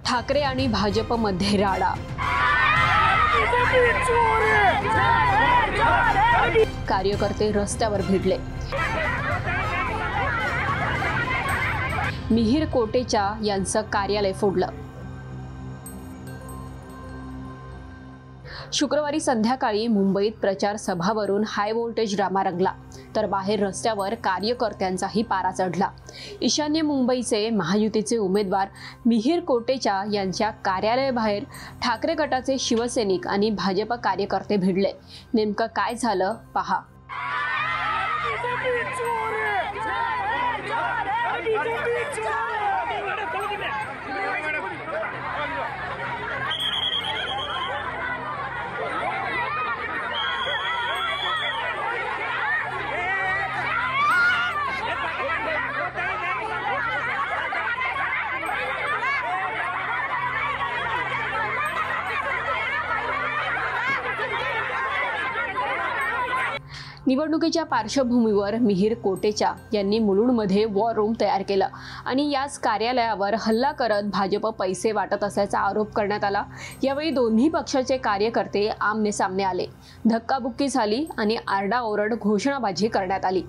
ठाकरे आणि भाजपमध्ये राडा। कार्यकर्ते रस्त्यावर भिडले। मिहिर कोटेचा यांचं कार्यालय फोडलं। शुक्रवारी संध्याकाळी मुंबईत प्रचार सभावरून हाय व्होल्टेज ड्रामा रंगला, तर बाहेर रस्त्यावर कार्यकर्त्यांचाही पारा चढला। ईशान्य मुंबईचे महायुतीचे उमेदवार मिहिर कोटेचा यांच्या कार्यालयाबाहेर ठाकरे गटाचे शिवसैनिक आणि भाजप कार्यकर्ते भिडले। नेमकं काय झालं पहा। निवडणुकीच्या पार्श्वभूमीवर मिहिर कोटेचा यांनी मुलुंडमध्ये वॉर रूम तयार केलं आणि याच कार्यालयावर हल्ला करत भाजप पैसे वाटत असल्याचा आरोप करण्यात आला। यावेळी दोन्ही पक्षाचे कार्यकर्ते आमने सामने आले, धक्काबुक्की झाली आणि आरडाओरड घोषणाबाजी करण्यात आली।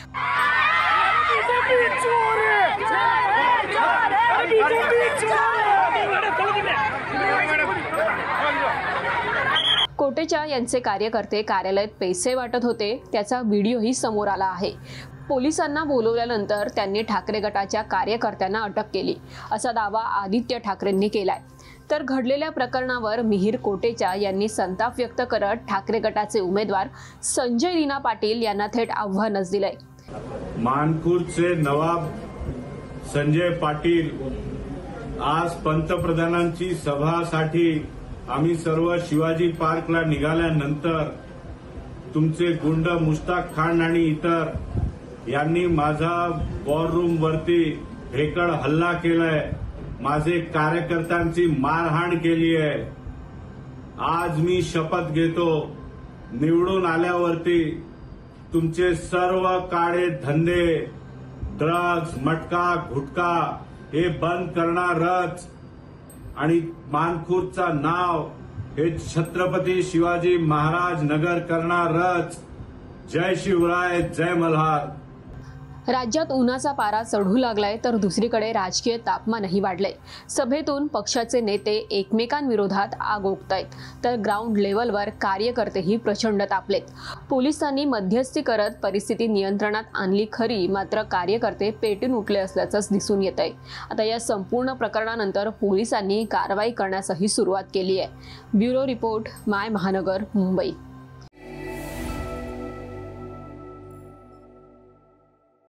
कोटेचा यांचे कार्यकर्ते कार्यालयात पैसे वाटत होते, त्याचा व्हिडिओही समोर आला आहे। पोलिसांना बोलवल्यानंतर त्यांनी ठाकरे गटाच्या कार्यकर्त्यांना अटक केली, असा दावा आदित्य ठाकरेंनी केलाय। तर घडलेल्या प्रकरणावर मिहिर कोटेचा यांनी संताप व्यक्त करत ठाकरे गटाचे उमेदवार संजय लीना पाटील यांना थेट आव्हानच दिलंय। मानखुर्दचे नवाब संजय पाटील आज पंतप्रधानांची सभासाठी आम्ही सर्व शिवाजी पार्कला निघाल्यानंतर तुमचे गुंड मुश्ताक खान आणि इतर यांनी माझा वॉर रूम वरती भेकड हल्ला केलाय, माझे कार्यकर्त्यांची मारहाण केली आहे। आज मी शपथ घेतो, निवडून आल्यावरती तुमचे सर्व काळे धंदे, ड्रग्ज, मटका, गुटखा हे बंद करणारच आणि मानखुर्दचा नाव हे छत्रपती शिवाजी महाराज नगर करणारच। जय शिवराय, जय मल्हार। राज्यात उन्हाचा पारा चढू लागलाय, तर दुसरीकडे राजकीय तापमानही वाढलंय। सभेतून पक्षाचे नेते एकमेकांविरोधात आग ओकतायत, तर ग्राउंड लेव्हलवर कार्यकर्तेही प्रचंड तापलेत। पोलिसांनी मध्यस्थी करत परिस्थिती नियंत्रणात आणली खरी, मात्र कार्यकर्ते पेटून उठले असल्याचंच दिसून येतंय। आता या संपूर्ण प्रकरणानंतर पोलिसांनी कारवाई करण्यासही सुरुवात केली आहे। ब्युरो रिपोर्ट, माय महानगर, मुंबई।